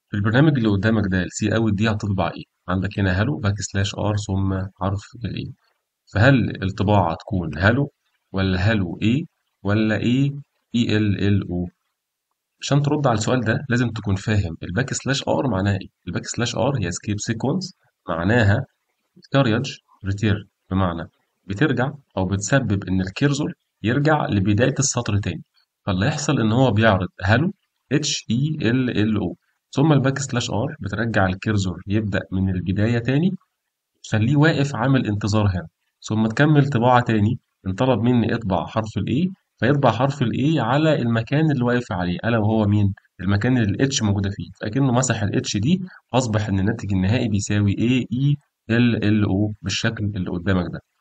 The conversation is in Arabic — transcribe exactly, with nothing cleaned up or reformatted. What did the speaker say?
في البرنامج اللي قدامك ده السي اوت دي هتطبع ايه؟ عندك هنا هالو باك سلاش ار ثم حرف الاي. فهل الطباعة تكون هالو ولا هالو ايه ولا ايه اي ال ال او؟ عشان ترد على السؤال ده لازم تكون فاهم الباك سلاش ار معناها ايه. الباك سلاش ار هي سكيب سيكونس، معناها كارياج ريتيرن، بمعنى بترجع او بتسبب ان الكيرسور يرجع لبداية السطر تاني. فاللي هيحصل ان هو بيعرض هالو اتش اي ال ال او، ثم الباك سلاش ار بترجع الكيرسور يبدأ من البداية تاني، تخليه واقف عامل انتظار هنا، ثم تكمل طباعة تاني. ان طلب مني اطبع حرف الاي فيطبع حرف الاي على المكان اللي واقف عليه، الا وهو مين؟ المكان اللي الاتش موجودة فيه، فاكنه مسح الاتش دي، اصبح ان الناتج النهائي بيساوي اي اي ال ال او بالشكل اللي قدامك ده.